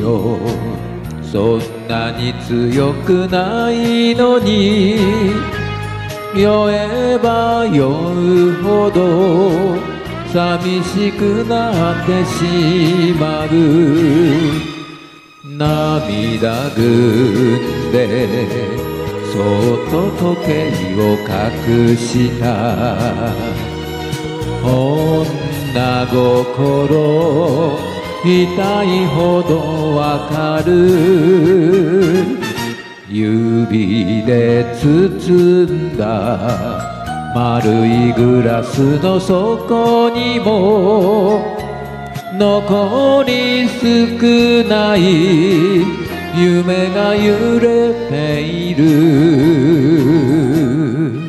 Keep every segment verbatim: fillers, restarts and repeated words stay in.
よそんなに強くないのに酔えば酔うほど寂しくなってしまう涙ぐんでそっと時計を隠した女心痛いほどわかる指で包んだ丸いグラスの底にも残り少ない夢が揺れている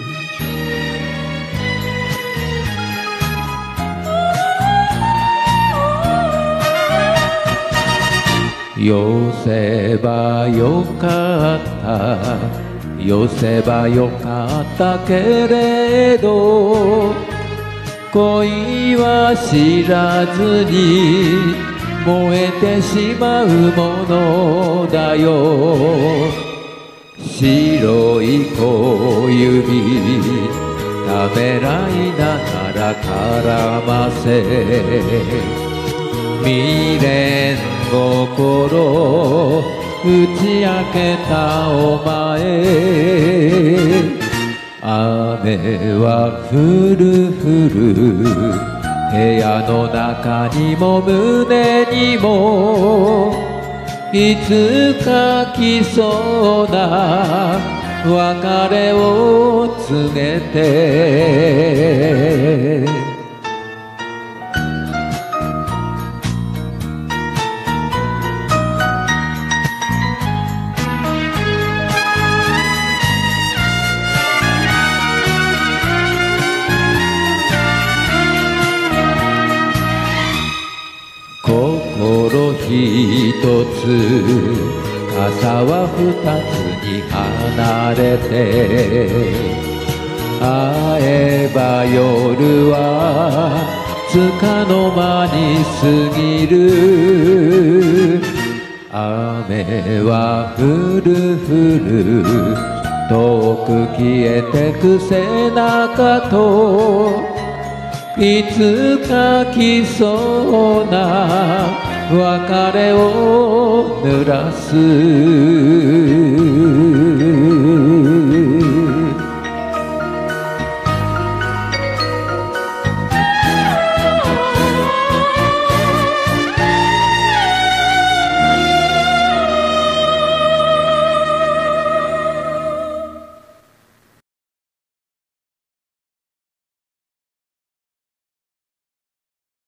よせばよかったよせばよかったけれど恋は知らずに燃えてしまうものだよ白い小指ためらいながら絡ませ未練心打ち明けたお前雨は降る降る部屋の中にも胸にもいつか来そうな別れを告げて心ひとつ傘は二つに離れて会えば夜はつかの間に過ぎる雨は降る降る遠く消えてく背中といつか来そうな別れを濡らす